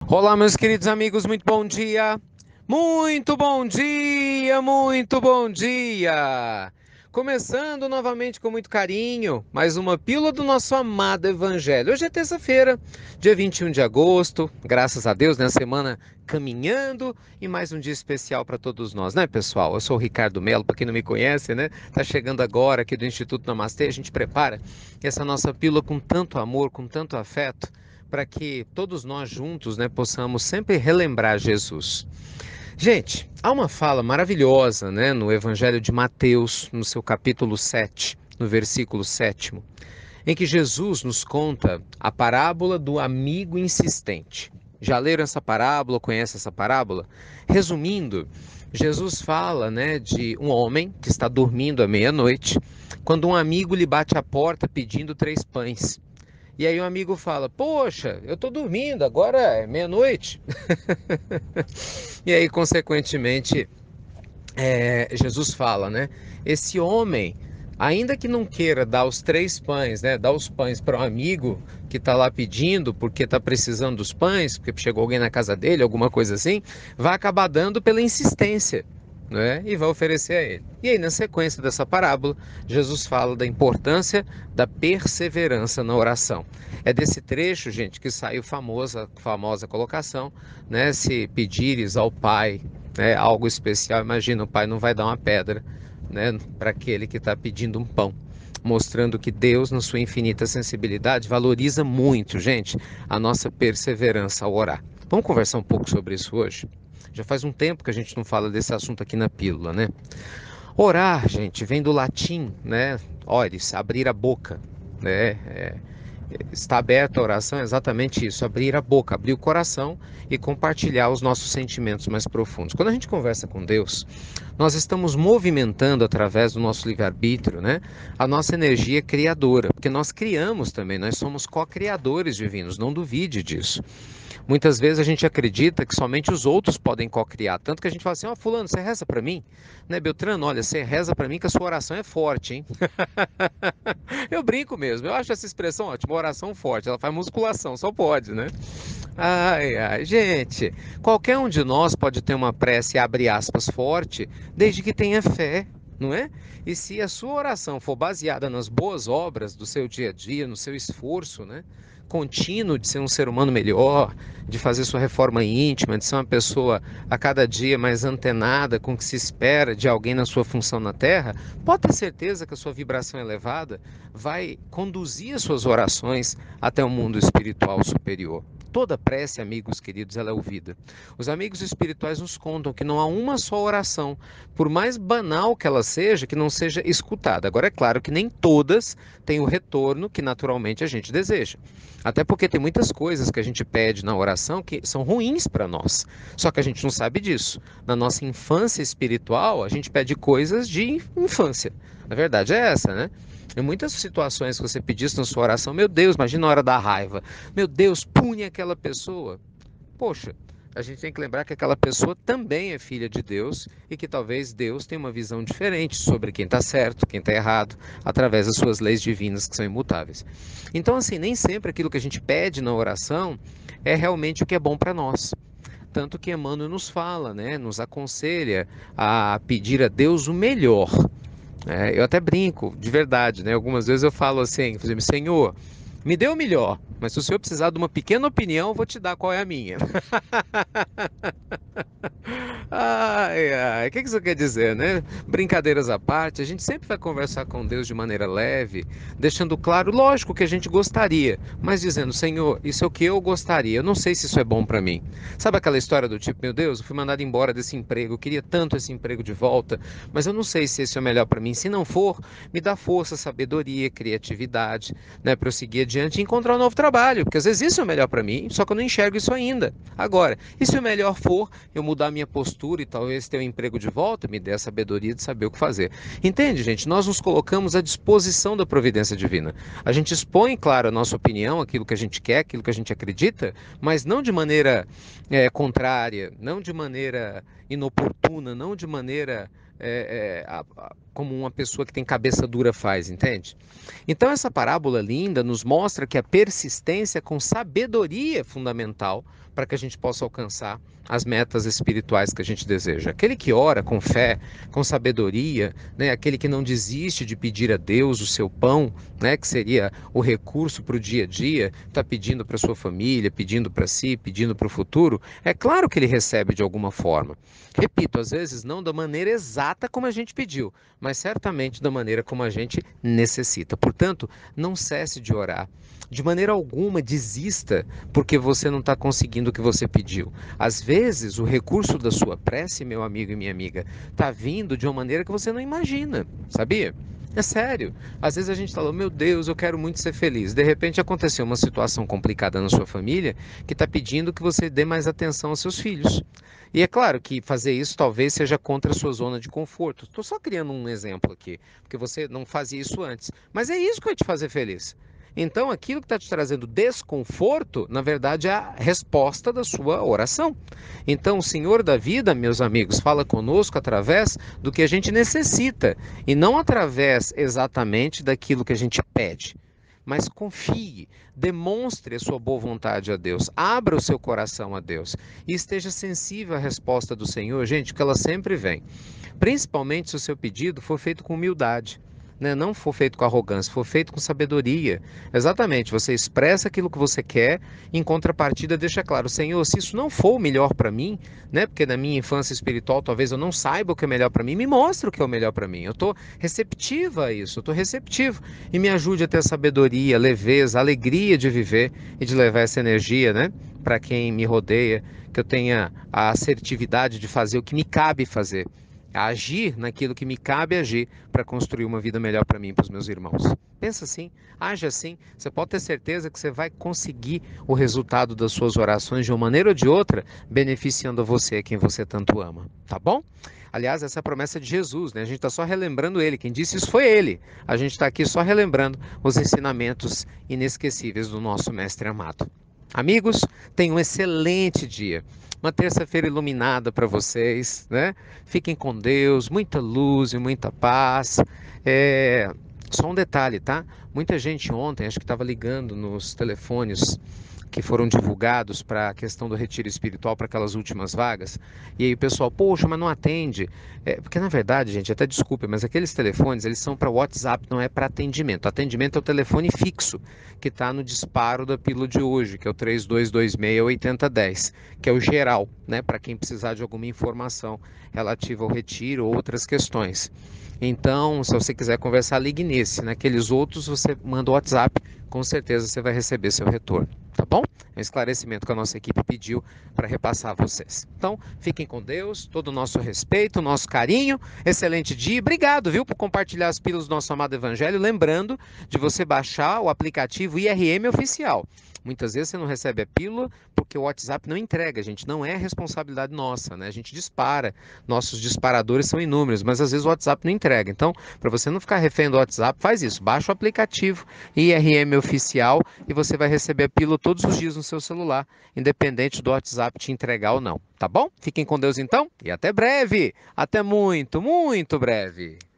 Olá, meus queridos amigos, muito bom dia! Muito bom dia, muito bom dia! Começando novamente com muito carinho, mais uma pílula do nosso amado Evangelho. Hoje é terça-feira, dia 21 de agosto, graças a Deus, né? Semana caminhando e mais um dia especial para todos nós, né, pessoal? Eu sou o Ricardo Melo, para quem não me conhece, né? Tá chegando agora aqui do Instituto Namastê, a gente prepara essa nossa pílula com tanto amor, com tanto afeto para que todos nós juntos, né, possamos sempre relembrar Jesus. Gente, há uma fala maravilhosa, né, no Evangelho de Mateus, no seu capítulo 7, no versículo 7, em que Jesus nos conta a parábola do amigo insistente. Já leram essa parábola? Conhece essa parábola? Resumindo, Jesus fala, né, de um homem que está dormindo à meia-noite, quando um amigo lhe bate à porta pedindo 3 pães. E aí o amigo fala: Poxa, eu tô dormindo, agora é meia-noite. E aí, consequentemente, Jesus fala, né? Esse homem, ainda que não queira dar os 3 pães, né? Dar os pães para um amigo que está lá pedindo porque está precisando dos pães, porque chegou alguém na casa dele, alguma coisa assim, vai acabar dando pela insistência. Né? E vai oferecer a ele. E aí, na sequência dessa parábola, Jesus fala da importância da perseverança na oração. É desse trecho, gente, que saiu famosa colocação, né? Se pedires ao Pai, né, algo especial, imagina, o Pai não vai dar uma pedra, né, para aquele que está pedindo um pão. Mostrando que Deus, na sua infinita sensibilidade, valoriza muito, gente, a nossa perseverança ao orar. Vamos conversar um pouco sobre isso hoje? Já faz um tempo que a gente não fala desse assunto aqui na pílula, né? Orar, gente, vem do latim, né? Oris, abrir a boca, né? Está aberta a oração é exatamente isso, abrir a boca, abrir o coração e compartilhar os nossos sentimentos mais profundos. Quando a gente conversa com Deus, nós estamos movimentando através do nosso livre-arbítrio, né, a nossa energia criadora, porque nós criamos também, nós somos co-criadores divinos, não duvide disso. Muitas vezes a gente acredita que somente os outros podem co-criar, tanto que a gente fala assim: ó, fulano, você reza para mim? Né, Beltrano, olha, você reza para mim que a sua oração é forte, hein? Eu brinco mesmo, eu acho essa expressão ótima, oração forte, ela faz musculação, só pode, né? Ai, ai, gente, qualquer um de nós pode ter uma prece, abre aspas, forte, desde que tenha fé, não é? E se a sua oração for baseada nas boas obras do seu dia a dia, no seu esforço, né? Contínuo de ser um ser humano melhor, de fazer sua reforma íntima, de ser uma pessoa a cada dia mais antenada com o que se espera de alguém na sua função na Terra, pode ter certeza que a sua vibração elevada vai conduzir as suas orações até o mundo espiritual superior. Toda prece, amigos queridos, ela é ouvida. Os amigos espirituais nos contam que não há uma só oração, por mais banal que ela seja, que não seja escutada. Agora, é claro que nem todas têm o retorno que naturalmente a gente deseja. Até porque tem muitas coisas que a gente pede na oração que são ruins para nós. Só que a gente não sabe disso. Na nossa infância espiritual, a gente pede coisas de infância. A verdade é essa, né? Em muitas situações que você pedisse na sua oração, meu Deus, imagina a hora da raiva. Meu Deus, pune aquela pessoa. Poxa, a gente tem que lembrar que aquela pessoa também é filha de Deus e que talvez Deus tenha uma visão diferente sobre quem está certo, quem está errado, através das suas leis divinas que são imutáveis. Então, assim, nem sempre aquilo que a gente pede na oração é realmente o que é bom para nós. Tanto que Emmanuel nos fala, né, nos aconselha a pedir a Deus o melhor. Eu até brinco, de verdade, né? Algumas vezes eu falo assim, por exemplo, Senhor, me dê o melhor, mas se o Senhor precisar de uma pequena opinião, eu vou te dar qual é a minha. Ai, ai, o que isso quer dizer, né? Brincadeiras à parte, a gente sempre vai conversar com Deus de maneira leve, deixando claro, lógico, que a gente gostaria, mas dizendo: Senhor, isso é o que eu gostaria, eu não sei se isso é bom para mim. Sabe aquela história do tipo: meu Deus, eu fui mandado embora desse emprego, eu queria tanto esse emprego de volta, mas eu não sei se esse é o melhor para mim. Se não for, me dá força, sabedoria, criatividade, né, para eu seguir adiante e encontrar um novo trabalho, porque às vezes isso é o melhor para mim, só que eu não enxergo isso ainda. Agora, e se o melhor for eu mudar minha postura e talvez ter um emprego de volta, me dê a sabedoria de saber o que fazer. Entende, gente? Nós nos colocamos à disposição da providência divina. A gente expõe, claro, a nossa opinião, aquilo que a gente quer, aquilo que a gente acredita, mas não de maneira contrária, não de maneira inoportuna, não de maneira como uma pessoa que tem cabeça dura faz, entende? Então essa parábola linda nos mostra que a persistência com sabedoria é fundamental para que a gente possa alcançar as metas espirituais que a gente deseja. Aquele que ora com fé, com sabedoria, né? Aquele que não desiste de pedir a Deus o seu pão, né? Que seria o recurso para o dia a dia, está pedindo para sua família, pedindo para si, pedindo para o futuro, é claro que ele recebe de alguma forma. Repito, às vezes não da maneira exata como a gente pediu, mas certamente da maneira como a gente necessita. Portanto, não cesse de orar. De maneira alguma desista porque você não está conseguindo o que você pediu. Às vezes, o recurso da sua prece, meu amigo e minha amiga, está vindo de uma maneira que você não imagina, sabia? É sério. Às vezes a gente fala, meu Deus, eu quero muito ser feliz. De repente aconteceu uma situação complicada na sua família que está pedindo que você dê mais atenção aos seus filhos. E é claro que fazer isso talvez seja contra a sua zona de conforto. Estou só criando um exemplo aqui, porque você não fazia isso antes. Mas é isso que vai te fazer feliz. Então, aquilo que está te trazendo desconforto, na verdade, é a resposta da sua oração. Então, o Senhor da vida, meus amigos, fala conosco através do que a gente necessita e não através exatamente daquilo que a gente pede. Mas confie, demonstre a sua boa vontade a Deus, abra o seu coração a Deus e esteja sensível à resposta do Senhor, gente, que ela sempre vem. Principalmente se o seu pedido for feito com humildade. Né? Não for feito com arrogância, for feito com sabedoria. Exatamente, você expressa aquilo que você quer, em contrapartida deixa claro, Senhor, se isso não for o melhor para mim, né? Porque na minha infância espiritual talvez eu não saiba o que é melhor para mim, me mostra o que é o melhor para mim. Eu estou receptiva a isso, eu estou receptivo. E me ajude a ter sabedoria, leveza, alegria de viver e de levar essa energia, né? Para quem me rodeia, que eu tenha a assertividade de fazer o que me cabe fazer. A agir naquilo que me cabe agir para construir uma vida melhor para mim e para os meus irmãos. Pensa assim, age assim, você pode ter certeza que você vai conseguir o resultado das suas orações de uma maneira ou de outra, beneficiando a você, quem você tanto ama, tá bom? Aliás, essa é a promessa de Jesus, né? A gente está só relembrando ele, quem disse isso foi ele. A gente está aqui só relembrando os ensinamentos inesquecíveis do nosso mestre amado. Amigos, tenham um excelente dia. Uma terça-feira iluminada para vocês, né? Fiquem com Deus, muita luz e muita paz. Só um detalhe, tá? Muita gente ontem, acho que estava ligando nos telefones que foram divulgados para a questão do retiro espiritual, para aquelas últimas vagas, e aí o pessoal, poxa, mas não atende. Porque na verdade, gente, até desculpe, mas aqueles telefones, eles são para WhatsApp, não é para atendimento. Atendimento é o telefone fixo, que está no disparo da pílula de hoje, que é o 3226-8010, que é o geral, né, para quem precisar de alguma informação relativa ao retiro ou outras questões. Então, se você quiser conversar, ligue nesse. Naqueles outros, você manda o WhatsApp, com certeza você vai receber seu retorno, tá bom? É um esclarecimento que a nossa equipe pediu para repassar a vocês. Então, fiquem com Deus, todo o nosso respeito, o nosso carinho, excelente dia. Obrigado, viu, por compartilhar as pílulas do nosso amado Evangelho. Lembrando de você baixar o aplicativo IRM Oficial. Muitas vezes você não recebe a pílula porque o WhatsApp não entrega, gente. Não é responsabilidade nossa, né? A gente dispara, nossos disparadores são inúmeros, mas às vezes o WhatsApp não entrega. Então, para você não ficar refém do WhatsApp, faz isso. Baixa o aplicativo IRM Oficial e você vai receber a pílula todos os dias no seu celular, independente do WhatsApp te entregar ou não. Tá bom? Fiquem com Deus então e até breve. Até muito, muito breve.